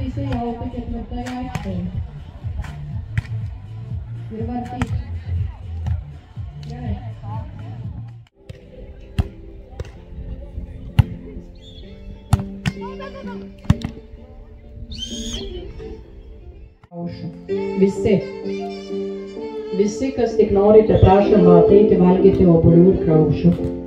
visi jauti ketvirtai aikštei. Ir vartyk. Gerai. Visi, kas tik norite, prašom ateiti valgyti obuolių ir kriaušių.